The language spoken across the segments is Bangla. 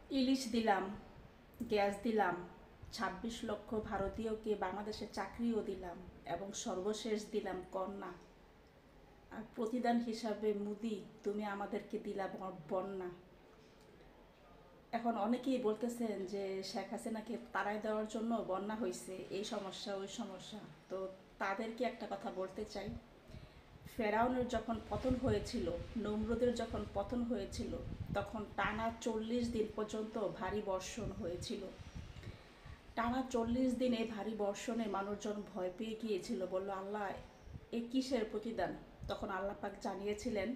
ইলিশ দিলাম, গ্যাস দিলাম, ২৬ লক্ষ ভারতীয়কে বাংলাদেশে চাকরিও দিলাম এবং সর্বশেষ দিলাম কন্যা। আর প্রতিদান হিসাবে মুদি তুমি আমাদেরকে দিলা বন্যা। এখন অনেকেই বলতেছেন যে শেখ হাসিনাকে তাড়াই দেওয়ার জন্য বন্যা হয়েছে, এই সমস্যা ওই সমস্যা। তো তাদেরকে একটা কথা বলতে চাই, ফেরাউনের যখন পতন হয়েছিল, নমরুদের যখন পতন হয়েছিল, তখন টানা ৪০ দিন পর্যন্ত ভারী বর্ষণ হয়েছিল। টানা ৪০ দিন এই ভারী বর্ষণে মানুষজন ভয় পেয়ে গিয়েছিল, বলল আল্লাহ এ কিসের প্রতিদান। তখন আল্লাহ পাক জানিয়েছিলেন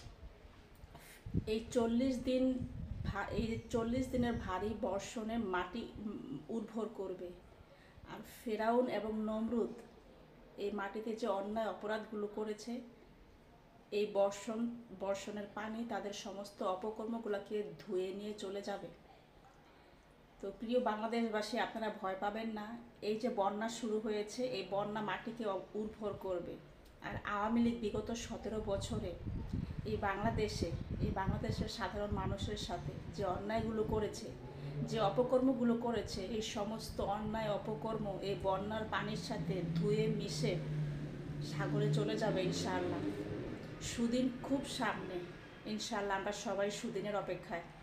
এই ৪০ দিন, এই ৪০ দিনের ভারী বর্ষণে মাটি উর্বর করবে। আর ফেরাউন এবং নমরুদ এই মাটিতে যে অন্যায় অপরাধগুলো করেছে, এই বর্ষণের পানি তাদের সমস্ত অপকর্মগুলোকে ধুয়ে নিয়ে চলে যাবে। তো প্রিয় বাংলাদেশবাসী, আপনারা ভয় পাবেন না। এই যে বন্যা শুরু হয়েছে, এই বন্যা মাটিকে উর্বর করবে। আর আওয়ামী লীগ বিগত ১৭ বছরে এই বাংলাদেশের সাধারণ মানুষের সাথে যে অন্যায়গুলো করেছে, যে অপকর্মগুলো করেছে, এই সমস্ত অন্যায় অপকর্ম এই বন্যার পানির সাথে ধুয়ে মিশে সাগরে চলে যাবে ইনশাআল্লাহ। সুদিন খুব সামনে, ইনশাআল্লাহ আমরা সবাই সুদিনের অপেক্ষায়।